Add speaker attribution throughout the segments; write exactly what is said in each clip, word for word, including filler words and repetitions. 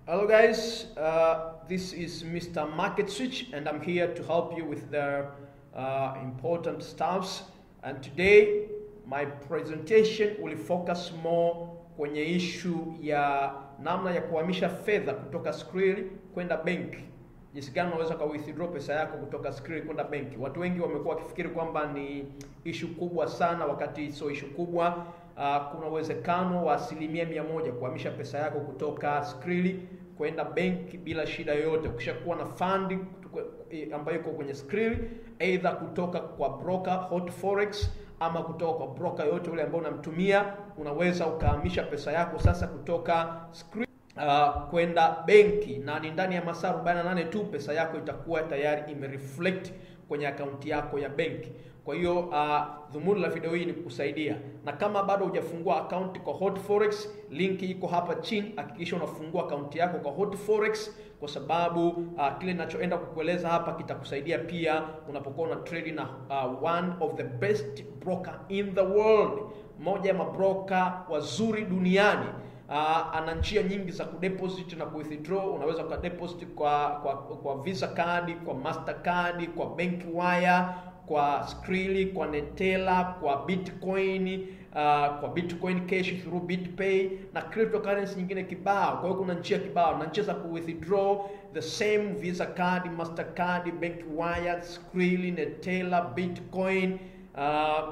Speaker 1: Hello guys, uh, this is Mister Market Switch and I'm here to help you with the uh, important stuffs, and today my presentation will focus more kwenye issue ya namna ya kuhamisha fedha kutoka Skrill kwenda benki. Jinsi gani unaweza ka withdraw pesa yako kutoka Skrill kwenda benki. Watu wengi wamekuwa wakifikiri kwamba ni issue kubwa sana, wakati sio issue kubwa. Uh, kuna uwezekano wa asilimia mia moja kuhamisha pesa yako kutoka Skrill kwenda benki bila shida yoyote. Ukishakuwa na fund ambayo iko kwenye Skrill, either kutoka kwa broker Hot Forex ama kutoka kwa broker yote ule ambao unamtumia, unaweza ukahamisha pesa yako sasa kutoka Skrill uh, kwenda benki, na ni ndani ya masaa arobaini na nane tu pesa yako itakuwa tayari imereflect kwenye akaunti yako ya benki. Kwa hiyo uh, dhumuni la video hii ni kukusaidia, na kama bado hujafungua account kwa Hot Forex, link iko hapa chini. Hakikisha unafungua account yako kwa Hot Forex, kwa sababu uh, kile ninachoenda kukueleza hapa kitakusaidia pia unapokuwa una trade na uh, one of the best broker in the world, moja ya mabroka wazuri duniani. Uh, ana njia nyingi za kudeposit na kuwithdraw. Unaweza kudeposit kwa kwa kwa Visa card, kwa Mastercard, kwa Bank Wire, kwa Skrill, kwa Neteller, kwa Bitcoin, uh, kwa Bitcoin Cash through BitPay na cryptocurrency nyingine kibao. Kwa hiyo kuna njia kibao na njia za kuwithdraw the same Visa card, Mastercard, Bank Wire, Skrill, Neteller, Bitcoin uh,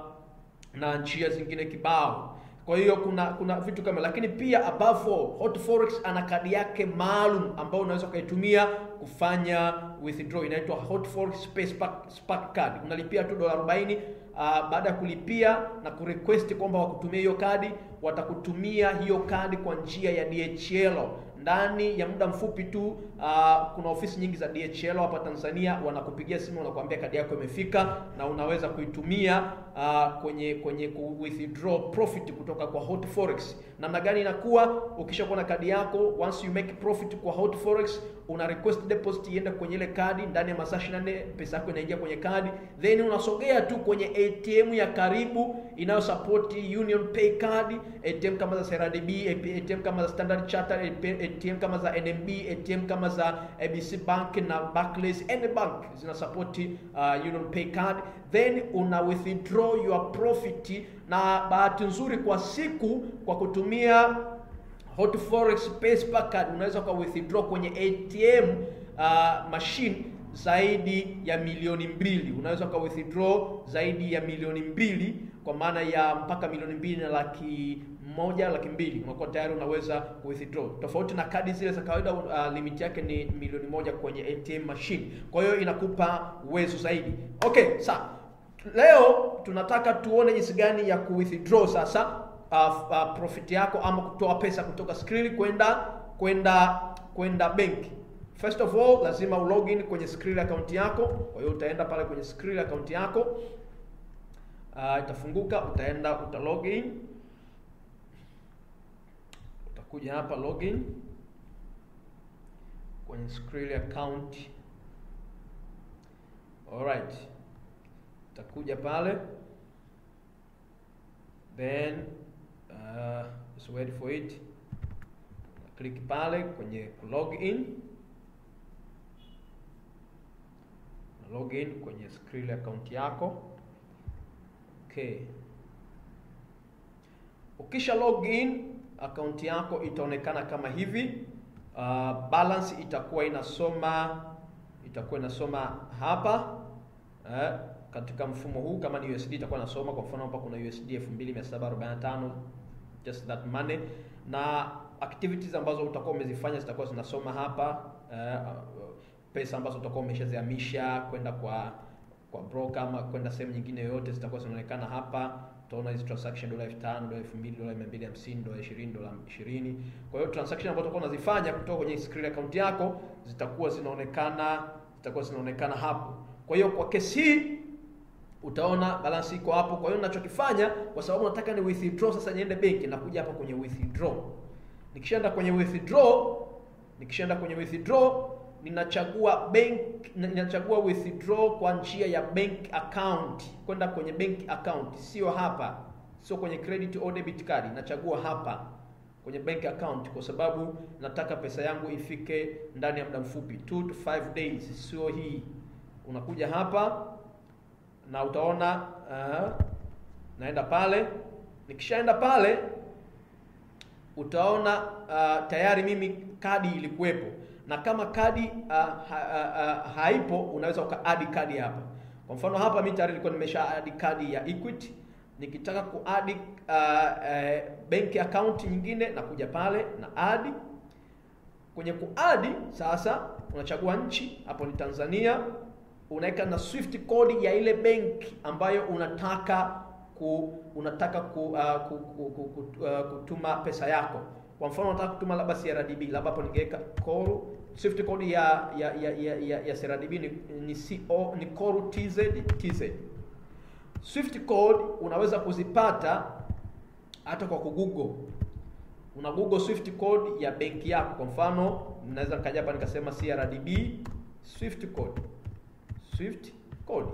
Speaker 1: na njia zingine kibao. Kwa hiyo kuna kuna vitu kama, lakini pia above all, Hot Forex ana kadi yake maalum ambayo unaweza kuitumia kufanya withdraw, inaitwa Hot Forex Space Spark, Spark Card. Unalipia tu dola arobaini. Uh, baada ya kulipia na kurequest kwamba wakutumie hiyo kadi, watakutumia hiyo kadi kwa njia ya D H L. Ndani ya muda mfupi tu uh, kuna ofisi nyingi za D H L hapa Tanzania, wanakupigia simu wanakuambia kadi yako imefika, na unaweza kuitumia uh, kwenye kwenye ku withdraw profit kutoka kwa Hot Forex. Namna gani inakuwa? Ukishakuwa na kadi yako, once you make profit kwa Hot Forex, una request deposit iende kwenye ile kadi. Ndani ya masaa ishirini na nne pesa yako inaingia kwenye kadi, then unasogea tu kwenye A T M ya karibu inayo support Union Pay card, A T M kama za C R D B, A T M kama za Standard Chartered, A T M kama za N M B, A T M kama za A B C Bank na Barclays, any bank zina support uh, Union Pay card. Then una withdraw your profit, na bahati nzuri kwa siku kwa kutumia Hot Forex Space Spark Card unaweza ka withdraw kwenye A T M uh, machine zaidi ya milioni mbili. Unaweza ka withdraw zaidi ya milioni mbili, kwa maana ya mpaka milioni mbili na laki moja, laki mbili. Unakuwa tayari unaweza withdraw. Tofauti na kadi zile za kawaida, uh, limit yake ni milioni moja kwenye A T M machine. Kwa hiyo inakupa uwezo zaidi. Okay, sawa. Leo tunataka tuone jinsi gani ya kuwithdraw sasa uh, uh, profit yako ama kutoa pesa kutoka Skrill kwenda kwenda kwenda benki. First of all, lazima ulogin kwenye Skrill account yako. Kwa hiyo utaenda pale kwenye Skrill account yako, uh, itafunguka, utaenda uta login. Utakuja hapa login kwenye Skrill account. Alright. Utakuja pale, then uh, just wait for it. Click pale kwenye login, login kwenye Skrill account yako. Okay, ukisha login account yako itaonekana kama hivi. Uh, balance itakuwa inasoma itakuwa inasoma hapa eh, katika mfumo huu. Kama ni U S D itakuwa nasoma, kwa mfano hapa kuna U S D elfu mbili mia saba arobaini na tano, just that money, na activities ambazo utakuwa umezifanya zitakuwa zinasoma hapa. Uh, pesa ambazo utakuwa umeshazihamisha kwenda kwa kwa broker ama kwenda sehemu nyingine yoyote zitakuwa zinaonekana hapa. Utaona hizo transaction dola elfu tano, dola elfu mbili, dola mia mbili hamsini, dola ishirini, dola ishirini. Kwa hiyo transaction ambazo utakuwa unazifanya kutoka kwenye Skrill account yako zitakuwa zinaonekana zitakuwa zinaonekana hapo. Kwa hiyo kwa kesi hii utaona balance iko hapo. Kwa hiyo ninachokifanya, kwa sababu nataka ni withdraw sasa niende benki, na kuja hapa kwenye withdraw. Nikishaenda kwenye withdraw, nikishaenda kwenye withdraw ninachagua bank, ninachagua withdraw kwa njia ya bank account, kwenda kwenye bank account, sio hapa, sio kwenye credit or debit card. Ninachagua hapa kwenye bank account, kwa sababu nataka pesa yangu ifike ndani ya muda mfupi, two to five days, sio hii. Unakuja hapa na utaona uh, naenda pale. Nikishaenda pale utaona uh, tayari mimi kadi ilikuwepo, na kama kadi uh, ha, uh, uh, haipo unaweza ukaadi kadi hapa. Kwa mfano hapa mimi tayari nilikuwa nimesha add kadi ya Equity. Nikitaka kuadi uh, uh, bank account nyingine na kuja pale na add. Kwenye kuadi sasa unachagua nchi, hapo ni Tanzania, unaweka na Swift code ya ile benki ambayo unataka ku unataka ku, uh, ku, ku, ku, ku uh, kutuma pesa yako. Kwa mfano unataka kutuma labda C R D B, labda hapo ningeweka Coru. Swift code ya ya ya ya, ya, ya C R D B ni ni C O ni Coru T Z T Z. Swift code unaweza kuzipata hata kwa Google. Una Google Swift code ya benki yako. Kwa mfano naweza nikaja hapa nikasema C R D B Swift code. Swift code.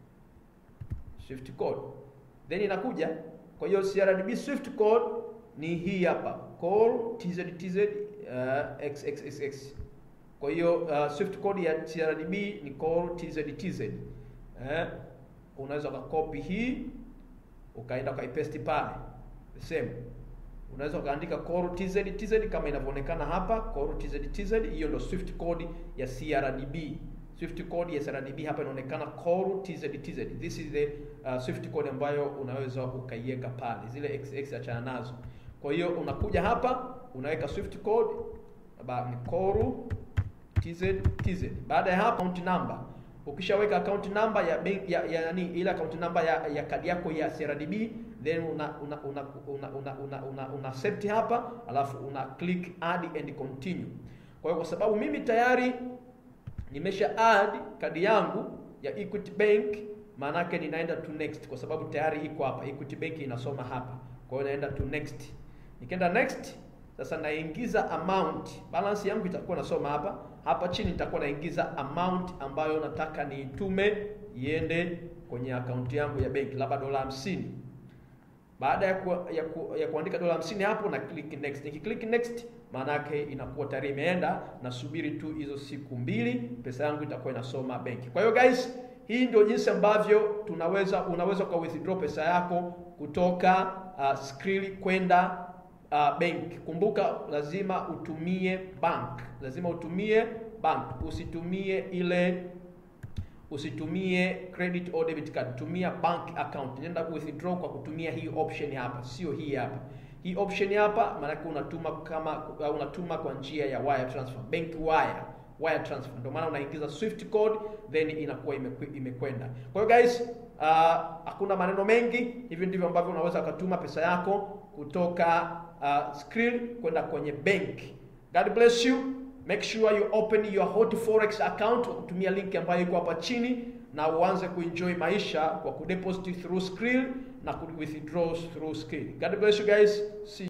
Speaker 1: Swift code. Then inakuja. Kwa hiyo C R D B Swift code ni hii hapa. Call T Z T Z uh, X X X X. Kwa hiyo uh, Swift code ya C R D B ni call T Z T Z. Eh, unaweza ukacopy hii ukaenda ukaipaste pale. The same. Unaweza ukaandika call T Z T Z kama inavyoonekana hapa, call T Z T Z. Hiyo ndio Swift code ya C R D B. Swift code ya C R D B hapa inaonekana call T Z T Z. This is the uh, Swift code ambayo unaweza ukaiweka pale. Zile X X achana nazo. Kwa hiyo unakuja hapa unaweka Swift code ba ni call T Z T Z. Baada ya hapo account number. Ukishaweka account number ya bank ya ya nani ile account number ya, ya kadi yako ya C R D B, then una una una una una, una, una, una set hapa, alafu una click add and continue. Kwa hiyo kwa sababu mimi tayari nimesha add kadi yangu ya Equity Bank, maana yake ninaenda to next kwa sababu tayari iko hapa. Equity Bank inasoma hapa. Kwa hiyo naenda to next. Nikienda next, sasa naingiza amount. Balance yangu itakuwa nasoma hapa. Hapa chini nitakuwa naingiza amount ambayo nataka niitume iende kwenye akaunti yangu ya benki, labda dola hamsini. Baada ya ku, ya, ku, ya kuandika dola hamsini hapo na click next. Nikiklik next maana yake inakuwa tayari imeenda, na subiri tu hizo siku mbili pesa yangu itakuwa inasoma benki. Kwa hiyo guys, hii ndio jinsi ambavyo tunaweza unaweza kwa withdraw pesa yako kutoka uh, Skrill kwenda uh, bank. Kumbuka lazima utumie bank. Lazima utumie bank. Usitumie ile usitumie credit or debit card. Tumia bank account. Nenda withdraw kwa kutumia hii option hapa, sio hii hapa. Hii option hapa maana yake unatuma kama uh, unatuma kwa njia ya wire transfer, bank wire, wire transfer. Ndio maana unaingiza Swift code then inakuwa imekwenda. Kwa hiyo guys, uh, hakuna maneno mengi. Hivi ndivyo ambavyo unaweza kutuma pesa yako kutoka uh, Skrill kwenda kwenye bank. God bless you. Make sure you open your Hot Forex account kwa kutumia link ambayo iko hapa chini, na uanze kuenjoy maisha kwa kudeposit through Skrill na ku withdraw through Skrill. God bless you guys. See you.